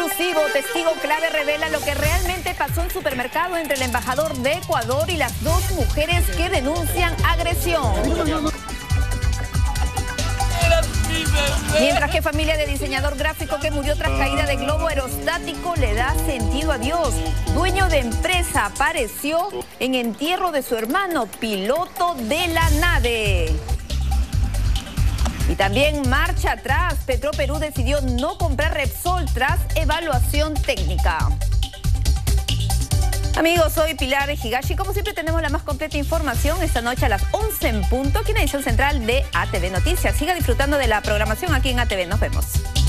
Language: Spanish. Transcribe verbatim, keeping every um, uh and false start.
Exclusivo, testigo clave revela lo que realmente pasó en supermercado entre el embajador de Ecuador y las dos mujeres que denuncian agresión. Mientras que familia de diseñador gráfico que murió tras caída de globo aerostático le da sentido a Dios. Dueño de empresa apareció en entierro de su hermano, piloto de la nave. Y también marcha atrás. Petroperú decidió no comprar Repsol tras evaluación técnica. Amigos, soy Pilar Higashi. Como siempre tenemos la más completa información esta noche a las once en punto, aquí en la edición central de A T V Noticias. Siga disfrutando de la programación aquí en A T V. Nos vemos.